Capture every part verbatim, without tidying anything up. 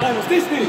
Dajmo, stisni!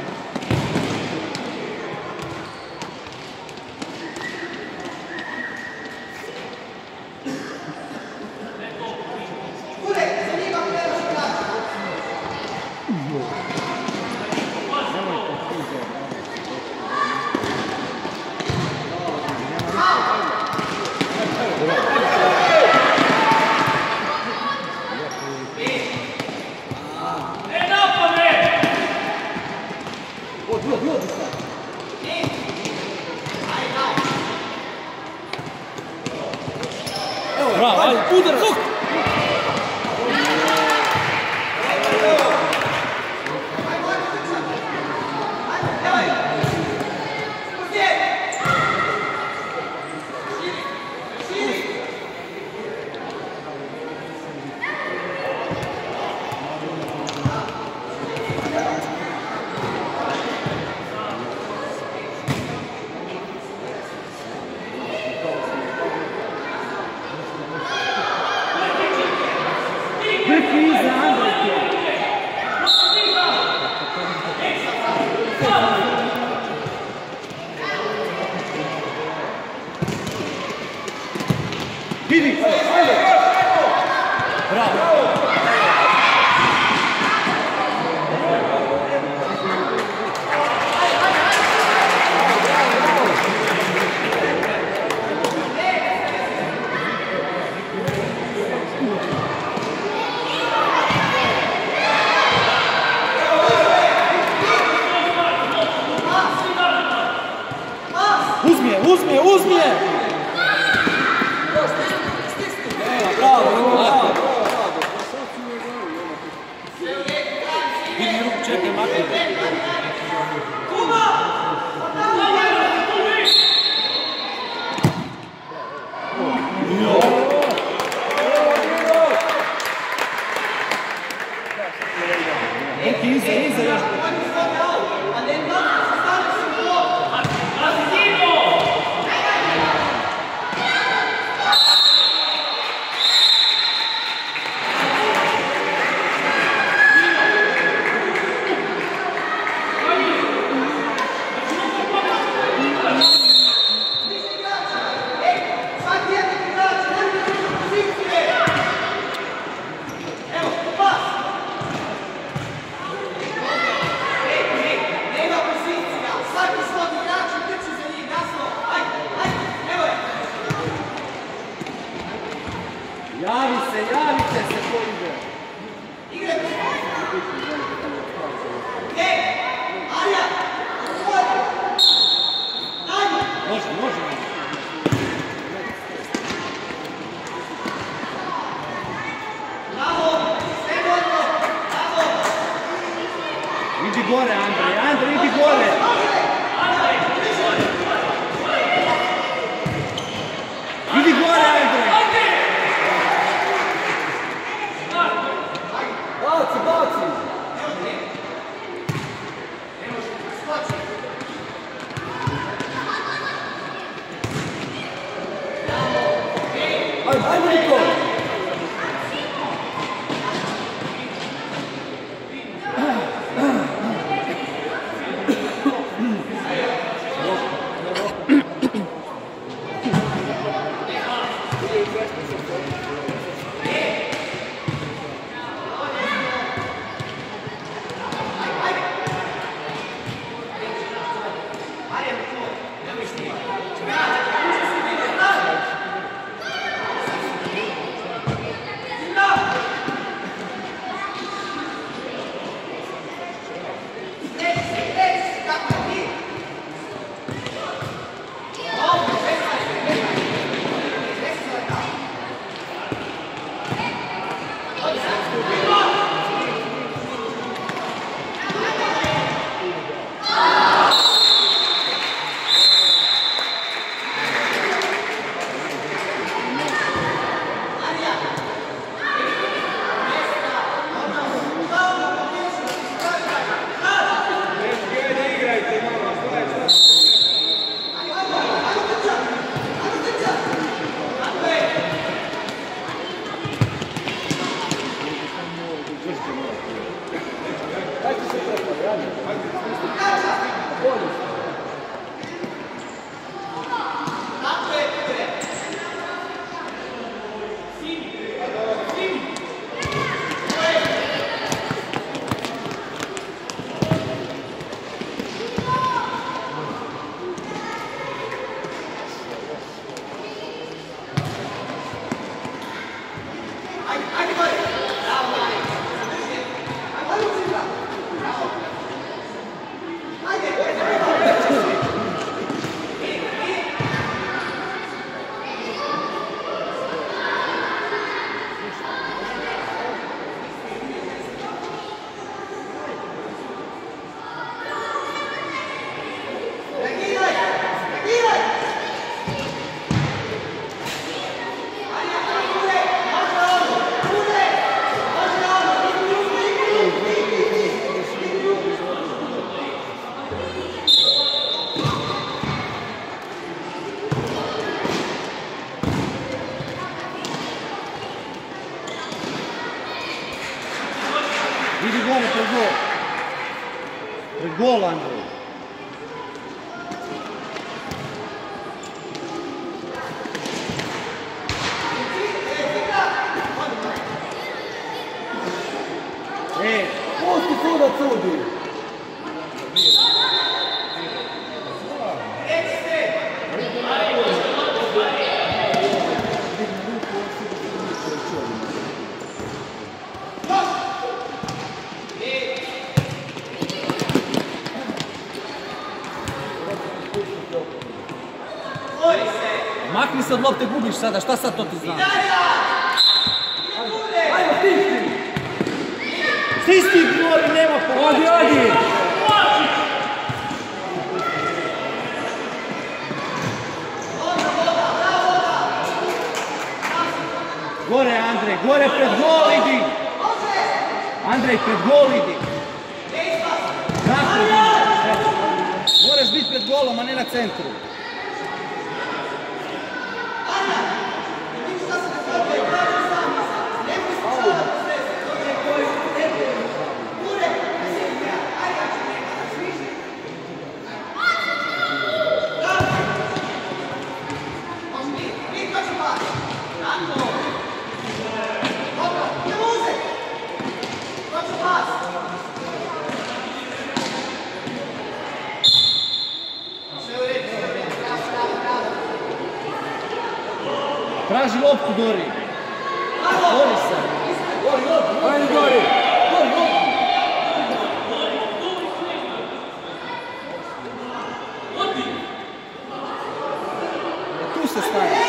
Bravo, ajde, udar! Vidi! Ajde! Bravo! Uzmi je, uzmi je, uzmi je! Bravo, bravo! Vidi ruku, čekaj, makni. Neki iza, iza još. Javi se, javite se ko ide. Igre! Ej! Arja! Može, može. Bravo! Sve dobro! Bravo! Idi gore, Andrej! Andrej, idi gore! Idi gore, Andrej! Baci, baci! Ajde, ajde, Niko! Pred gol, Andrej. E, pusti sudac sudi. Makni se od lopte, gubiš sada, šta sad to ti znam? Ajmo, stisni! Stisni, Gori, nema povlačenja! Odi, odi! Gore, Andrej, gore pred gol idi! Andrej, pred gol idi! Napred idi! Moraš biti pred golom, a ne na centru. Traži loptu, Dori. Dori se. Gori, gori, ajde, Gori! Gori, gori! Tu se staje.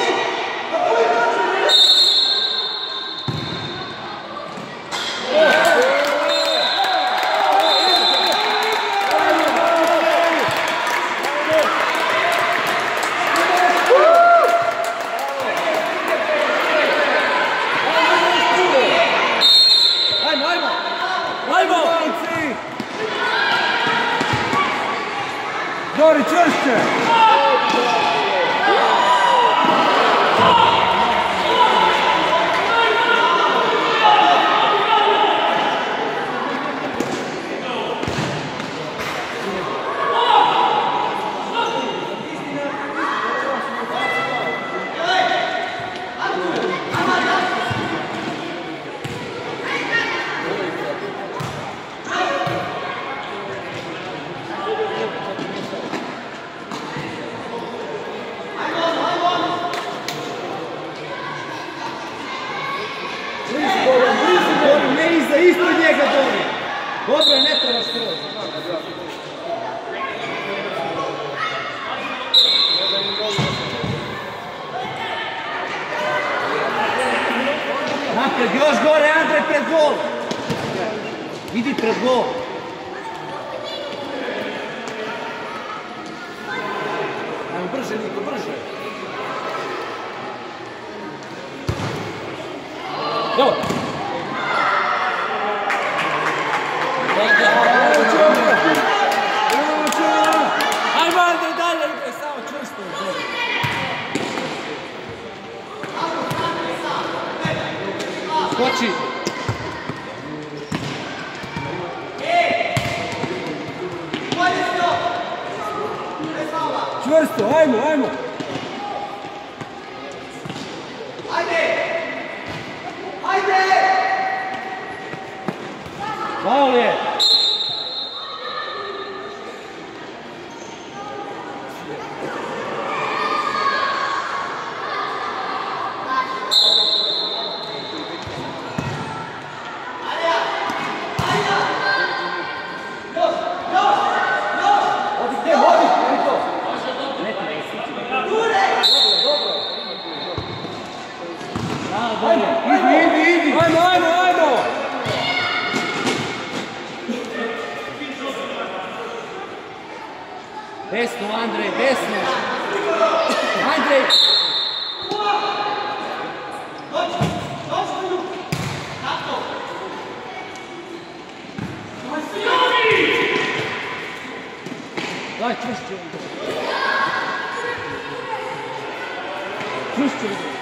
Gori, češće! Ispred njega, Dori. Dobro je, ne treba skroz. Napred, još gore, Andrej, pred gol. Idi pred gol. Ajmo brže, Niko, brže. Evo. Ajmo, Andrej, dalje, ide, samo čvrsto. Skoči. Čvrsto, ajmo, ajmo! Faul je. Idi, idi, idi! Ajmo, ajmo, ajmo! Desno, Andrej, desno. Andrej. Daj, čvršće. Čvršće.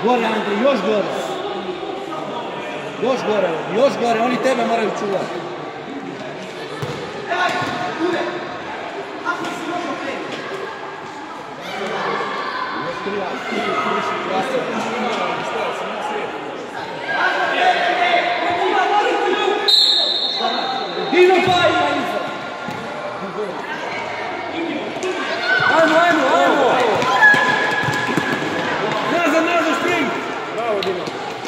Gore, Andrej, još gore. Još gore, još gore, oni tebe moraju čuvati. Dino pa ima iza. Ajmo, ajmo, ajmo! Nazad, nazad, spring! Bravo, Dino.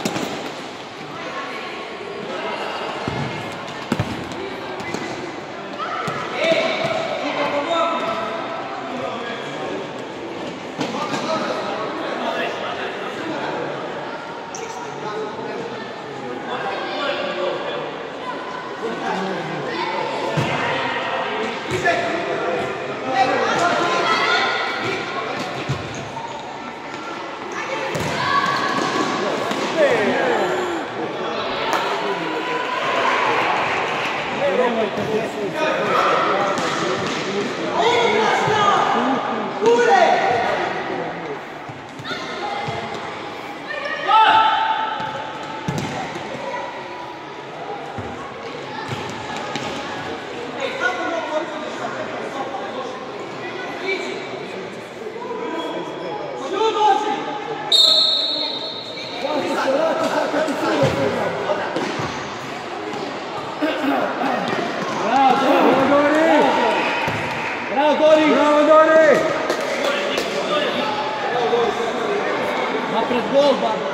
Napred gol, Babo.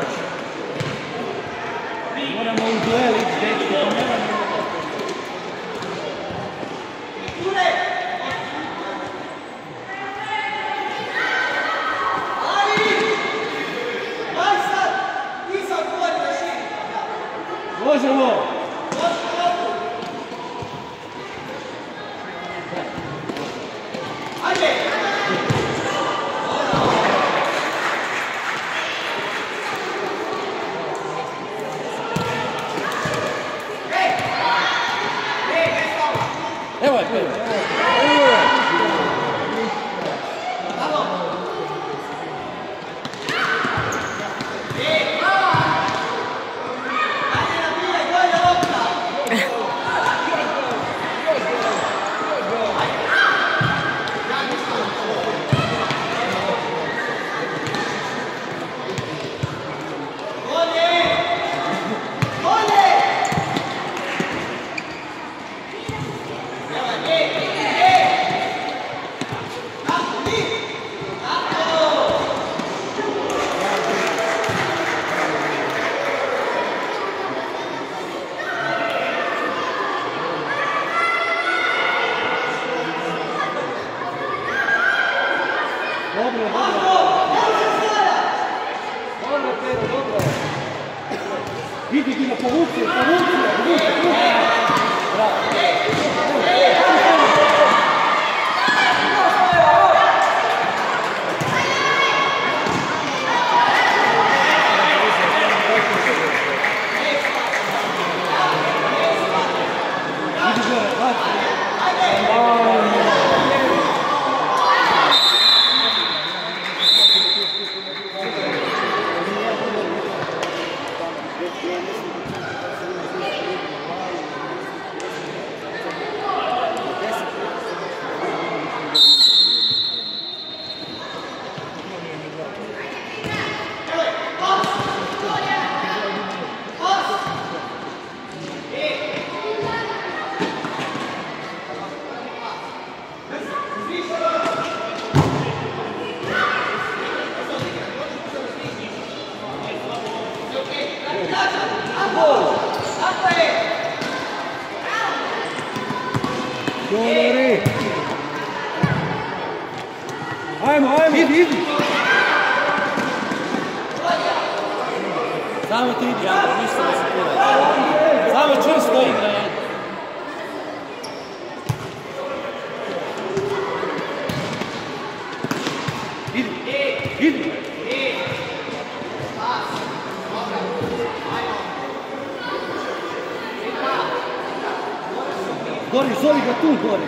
Moramo u duel ići, dečki, pa moramo... Možemo! Evo je, Pedro. Evo je. Dobro, dobro, Pedro, dobro. Vidi, Dino, povuci, povuci, povuci, povuci. Bravo. Vidi gore, baci. Govori! Ajmo, ajmo! Idi, idi! Samo ti idi, Andrej, ništa da se pira. Samo čisto igra. Idi, idi! Gori, zovi ga tu, gori!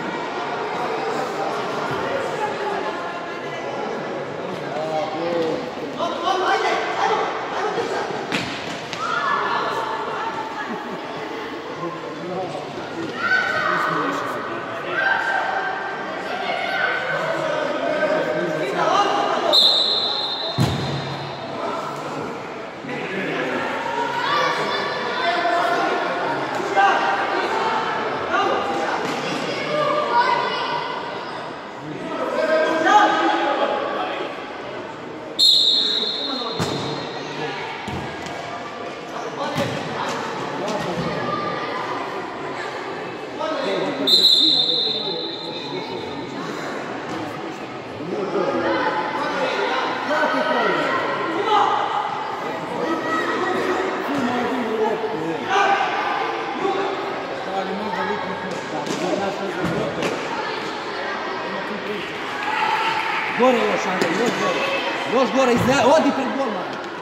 Još gore, odi pred golman.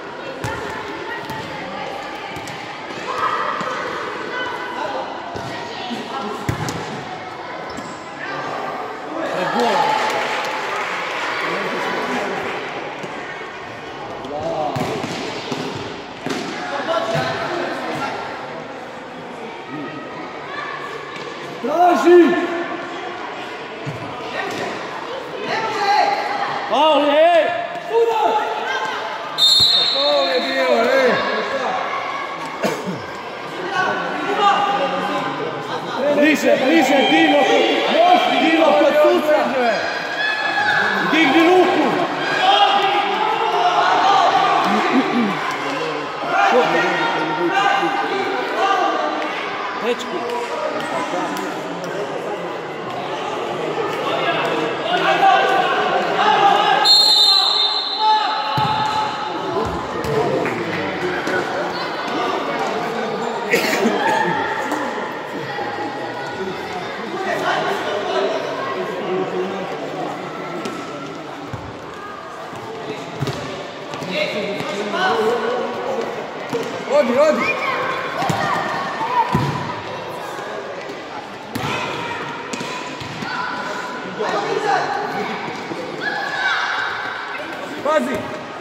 Pred golman. Traži! Pauli, ej! Udar! Paul je bio, ej! Bliže, bliže, Dino! Još, Dino, kod suca! Digni ruku! Dečki! Odi, odi! Pazi!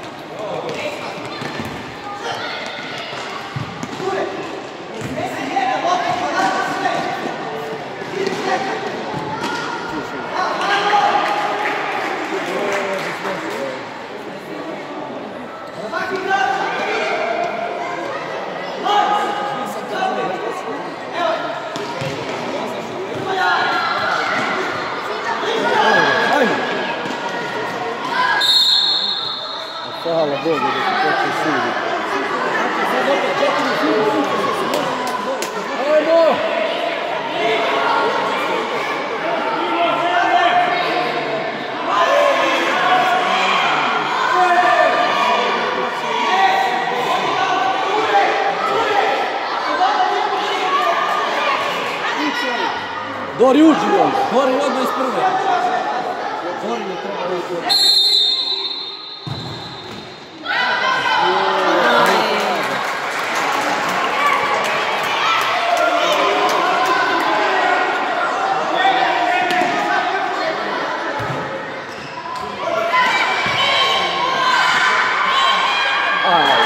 Hvala Bogu da se počne sudi. Ajmo! Dori uđi on, Dori odmah iz prve. Dori ne treba uđi. Aj!